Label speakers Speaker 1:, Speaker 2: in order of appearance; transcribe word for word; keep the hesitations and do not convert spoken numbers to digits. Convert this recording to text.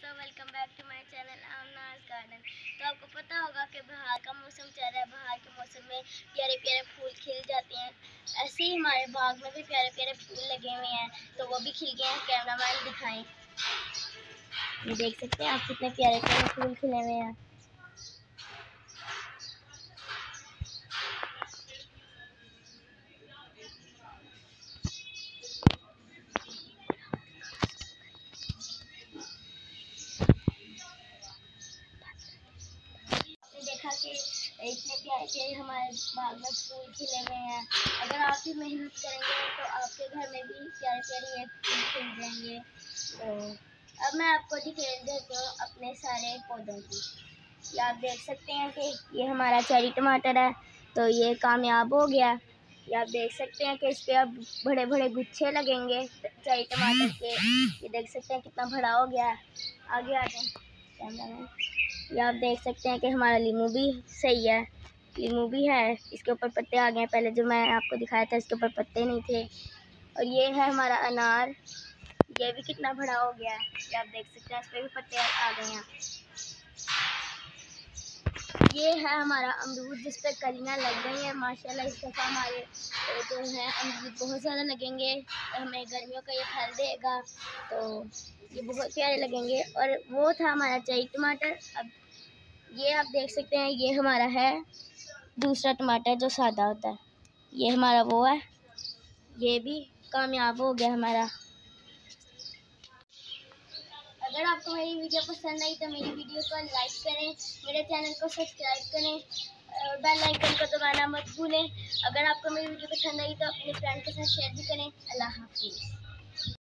Speaker 1: दोस्तों, welcome back to my channel Aamna's garden. तो आपको पता होगा कि बहार का मौसम चल रहा है। बहार के मौसम में प्यारे प्यारे फूल खिल जाते हैं। ऐसे ही हमारे बाग में भी प्यारे प्यारे फूल लगे हुए हैं, तो वो भी खिल गए हैं। कैमरामैन दिखाएं, ये देख सकते हैं आप कितने प्यारे प्यारे फूल खिले हुए हैं। देखा कि इतने प्यारे प्यारे हमारे बाग में फूल खिले हुए हैं। अगर आप भी मेहनत करेंगे तो आपके घर में भी प्यारे प्यारे ये फूल खिल जाएंगे। तो अब मैं आपको डिटेल देती हूँ अपने सारे पौधों की। ये आप देख सकते हैं कि ये हमारा चेरी टमाटर है, तो ये कामयाब हो गया। ये आप देख सकते हैं कि इस पर अब बड़े बड़े गुच्छे लगेंगे चेरी टमाटर के। ये देख सकते हैं कितना बड़ा हो गया है। आगे आ जाए कैमरा में। ये आप देख सकते हैं कि हमारा लीमू भी सही है, लीमू भी है, इसके ऊपर पत्ते आ गए हैं। पहले जो मैं आपको दिखाया था इसके ऊपर पत्ते नहीं थे। और ये है हमारा अनार, ये भी कितना बड़ा हो गया है। ये आप देख सकते हैं इस पर भी पत्ते आ गए हैं। ये है हमारा अमरूद, जिस पर कलियाँ लग गई हैं माशाल्लाह। इस दफ़ा हमारे जो है अमरूद बहुत ज़्यादा लगेंगे, तो हमें गर्मियों का ये फल देगा, तो ये बहुत प्यारे लगेंगे। और वो था हमारा चेरी टमाटर। अब ये आप देख सकते हैं ये हमारा है दूसरा टमाटर जो सादा होता है। ये हमारा वो है, ये भी कामयाब हो गया हमारा। अगर आपको मेरी वीडियो पसंद आई तो मेरी वीडियो को लाइक करें, मेरे चैनल को सब्सक्राइब करें और बेल आइकन को दबाना मत भूलें। अगर आपको मेरी वीडियो पसंद आई तो अपने फ्रेंड के साथ शेयर भी करें। अल्लाह हाफिज़।